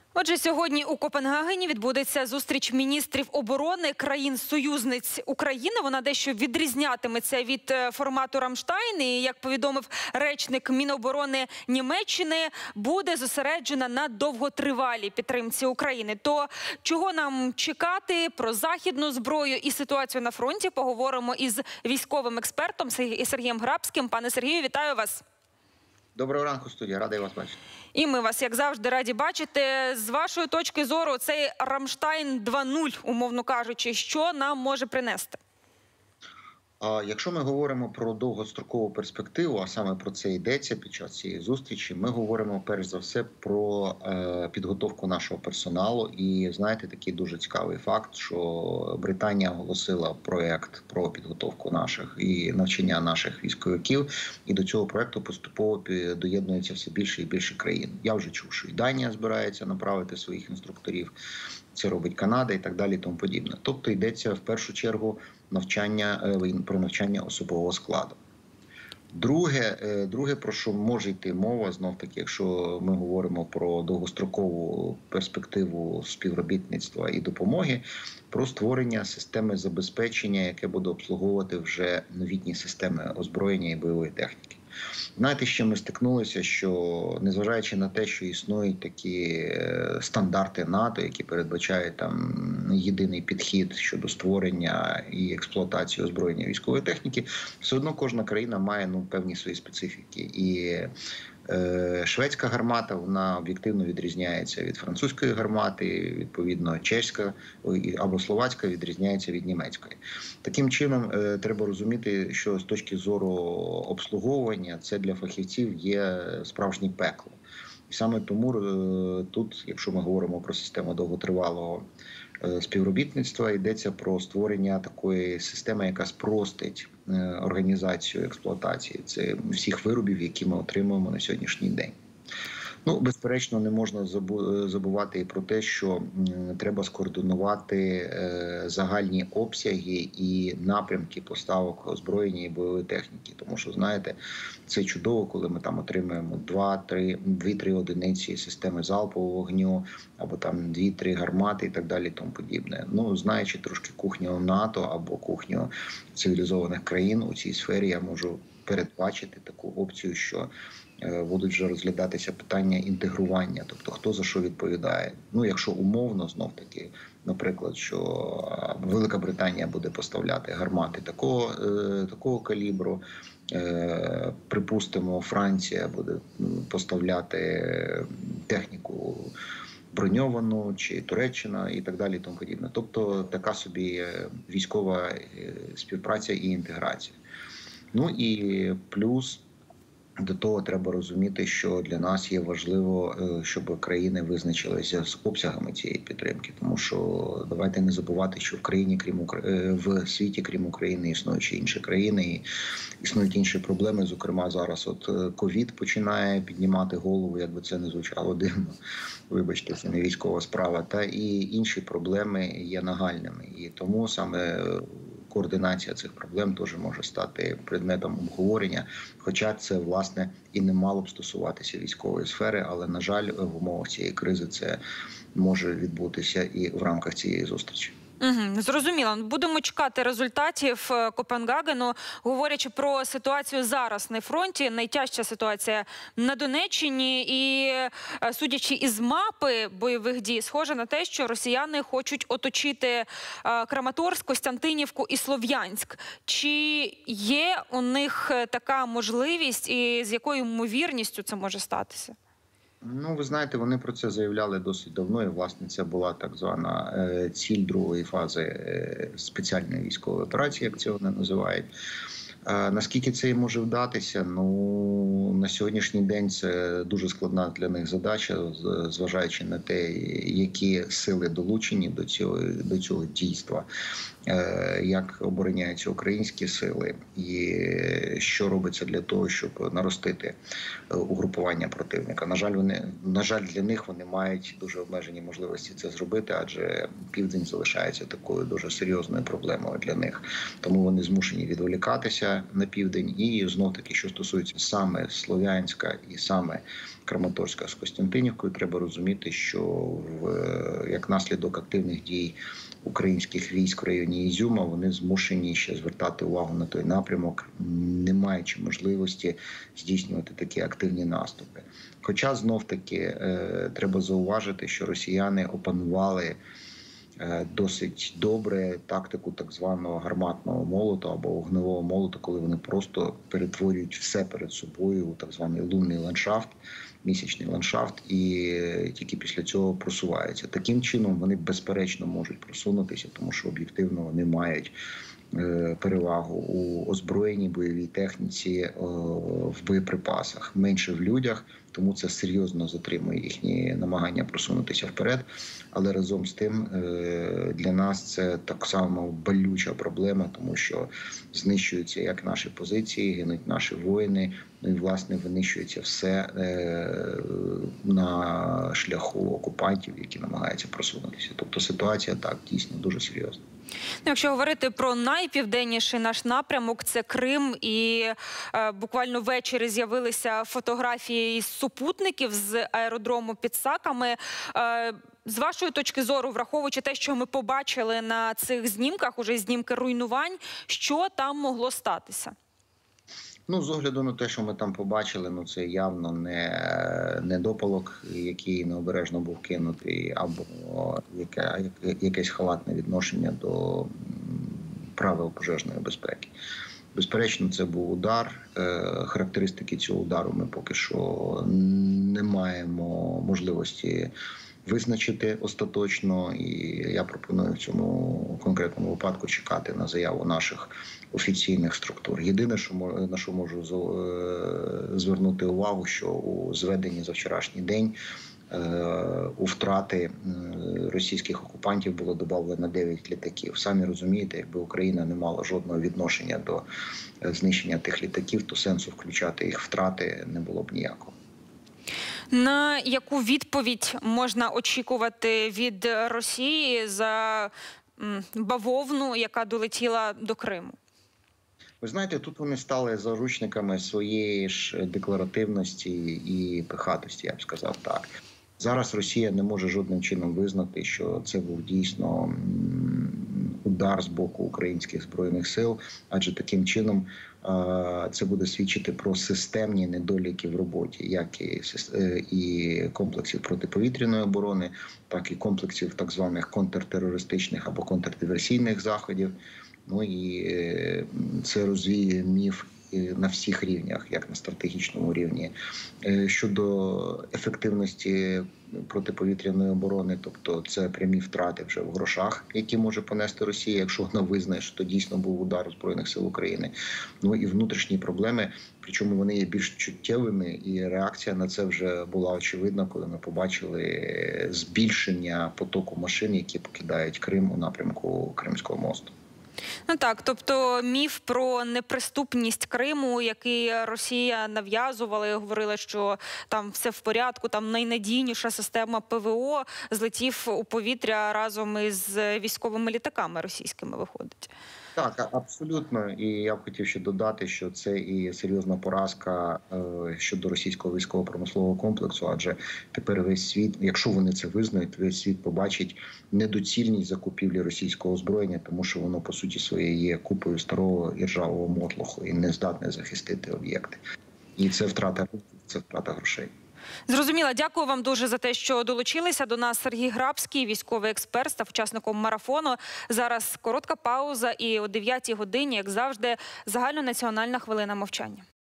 Отже, сьогодні у Копенгагені відбудеться зустріч міністрів оборони країн-союзниць України. Вона дещо відрізнятиметься від формату «Рамштайн». І, як повідомив речник Міноборони Німеччини, буде зосереджена на довготривалій підтримці України. То чого нам чекати? Про західну зброю і ситуацію на фронті поговоримо із військовим експертом Сергієм Грабським. Пане Сергію, вітаю вас. Доброго ранку, студія. Радий вас бачити. І ми вас, як завжди, раді бачити. З вашої точки зору, цей «Рамштайн 2.0», умовно кажучи, що нам може принести? Якщо ми говоримо про довгострокову перспективу, а саме про це йдеться під час цієї зустрічі, ми говоримо перш за все про підготовку нашого персоналу. І знаєте, такий дуже цікавий факт, що Британія оголосила проєкт про підготовку наших і навчання наших військовиків, і до цього проєкту поступово доєднується все більше і більше країн. Я вже чув, що і Данія збирається направити своїх інструкторів, це робить Канада і так далі, і тому подібне. Тобто йдеться в першу чергу про навчання особового складу. Друге, про що може йти мова, знов-таки, якщо ми говоримо про довгострокову перспективу співробітництва і допомоги, про створення системи забезпечення, яке буде обслуговувати вже новітні системи озброєння і бойової техніки. Знаєте, з чим ми стикнулися, що незважаючи на те, що існують такі стандарти НАТО, які передбачають там єдиний підхід щодо створення і експлуатації озброєння військової техніки, все одно кожна країна має певні свої специфіки. І шведська гармата, вона об'єктивно відрізняється від французької гармати, відповідно чеська або словацька відрізняється від німецької. Таким чином, треба розуміти, що з точки зору обслуговування це для фахівців є справжнє пекло. І саме тому тут, якщо ми говоримо про систему довготривалого співробітництва, йдеться про створення такої системи, яка спростить організацію експлуатації всіх виробів, які ми отримуємо на сьогоднішній день. Безперечно, не можна забувати і про те, що треба скоординувати загальні обсяги і напрямки поставок озброєння і бойової техніки. Тому що, знаєте, це чудово, коли ми там отримуємо 2-3 одиниці системи залпового вогню, або там 2-3 гармати і так далі і тому подібне. Знаючи трошки кухню НАТО або кухню цивілізованих країн у цій сфері, я можу передбачити таку опцію, що будуть вже розглядатися питання інтегрування, тобто хто за що відповідає. Якщо умовно, знов-таки, наприклад, що Велика Британія буде поставляти гармати такого калібру, припустимо, Франція буде поставляти техніку броньовану, чи Туреччина і так далі і тому подібне. Тобто така собі військова співпраця і інтеграція. І плюс до того треба розуміти, що для нас є важливо, щоб країни визначилися з обсягами цієї підтримки. Тому що давайте не забувати, що в світі, крім України, існують ще інші країни, і існують інші проблеми. Зокрема, зараз ковід починає піднімати голову, як би це не звучало дивно. Вибачте, це не військова справа. Та і інші проблеми є нагальними. І тому саме координація цих проблем теж може стати предметом обговорення, хоча це, власне, і не мало б стосуватися військової сфери, але, на жаль, в умовах цієї кризи це може відбутися і в рамках цієї зустрічі. Зрозуміло. Будемо чекати результатів Копенгагену. Говорячи про ситуацію зараз на фронті, найтяжча ситуація на Донеччині. І, судячи із мапи бойових дій, схоже на те, що росіяни хочуть оточити Краматорськ, Костянтинівку і Слов'янськ. Чи є у них така можливість і з якою ймовірністю це може статися? Ви знаєте, вони про це заявляли досить давно, і, власне, це була так звана ціль другої фази спеціальної військової операції, як це вони називають. Наскільки це і може вдатися? На сьогоднішній день це дуже складна для них задача, зважаючи на те, які сили долучені до цього дійства, як обороняються українські сили і що робиться для того, щоб наростити угрупування противника. На жаль, для них вони мають дуже обмежені можливості це зробити, адже Південь залишається такою дуже серйозною проблемою для них. Тому вони змушені відволікатися, просунутися на південь. І знов-таки, що стосується саме Слов'янська і саме Краматорська з Костянтинівкою, треба розуміти, що як наслідок активних дій українських військ в районі Ізюма, вони змушені ще звертати увагу на той напрямок, не маючи можливості здійснювати такі активні наступи. Хоча знов-таки треба зауважити, що росіяни опанували досить добре тактику так званого гарматного молота або вогневого молота, коли вони просто перетворюють все перед собою у так званий лунний ландшафт, місячний ландшафт, і тільки після цього просуваються. Таким чином вони безперечно можуть просунутися, тому що об'єктивно вони мають перевагу у озброєнні, бойовій техніці, в боєприпасах, менше в людях, тому це серйозно затримує їхні намагання просунутися вперед. Але разом з тим для нас це так само болюча проблема, тому що знищуються як наші позиції, гинуть наші воїни, ну і власне винищується все на шляху окупантів, які намагаються просунутися. Тобто ситуація так дійсно дуже серйозна. Якщо говорити про найпівденніший наш напрямок, це Крим, і буквально ввечері з'явилися фотографії із супутників з аеродрому під Саками. З вашої точки зору, враховуючи те, що ми побачили на цих знімках, уже знімки руйнувань, що там могло статися? Ну, з огляду на те, що ми там побачили, це явно не недопалок, який необережно був кинутий, або якесь халатне відношення до правил пожежної безпеки. Безперечно, це був удар. Характеристики цього удару ми поки що не маємо можливості визначити остаточно, і я пропоную в цьому конкретному випадку чекати на заяву наших офіційних структур. Єдине, на що можу звернути увагу, що у зведенні за вчорашній день у втрати російських окупантів було додано 9 літаків. Самі розумієте, якби Україна не мала жодного відношення до знищення тих літаків, то сенсу включати їх втрати не було б ніякого. На яку відповідь можна очікувати від Росії за бавовну, яка долетіла до Криму? Ви знаєте, тут вони стали заручниками своєї ж декларативності і пихатості, я б сказав так. Зараз Росія не може жодним чином визнати, що це був дійсно удар з боку українських Збройних сил, адже таким чином це буде свідчити про системні недоліки в роботі, як і комплексів протиповітряної оборони, так і комплексів так званих контртерористичних або контрдиверсійних заходів. Ну і це розвіює міф на всіх рівнях, як на стратегічному рівні. Щодо ефективності протиповітряної оборони, тобто це прямі втрати вже в грошах, які може понести Росія, якщо вона визнає, що дійсно був удар Збройних сил України. Ну і внутрішні проблеми, причому вони є більш чуттєвими, і реакція на це вже була очевидна, коли ми побачили збільшення потоку машин, які покидають Крим у напрямку Кримського мосту. Ну так, тобто міф про неприступність Криму, який Росія нав'язувала і говорила, що там все в порядку, там найнадійніша система ПВО, злетів у повітря разом із військовими літаками російськими, виходить. Так, абсолютно. І я б хотів ще додати, що це і серйозна поразка щодо російського військово-промислового комплексу, адже тепер весь світ, якщо вони це визнають, весь світ побачить недоцільність закупівлі російського озброєння, тому що воно, по суті своєї, є купою старого іржавого мотлоху і не здатне захистити об'єкти. І це втрата грошей. Зрозуміла. Дякую вам дуже за те, що долучилися до нас. Сергій Грабський, військовий експерт, став учасником марафону. Зараз коротка пауза і о 9-й годині, як завжди, загальнонаціональна хвилина мовчання.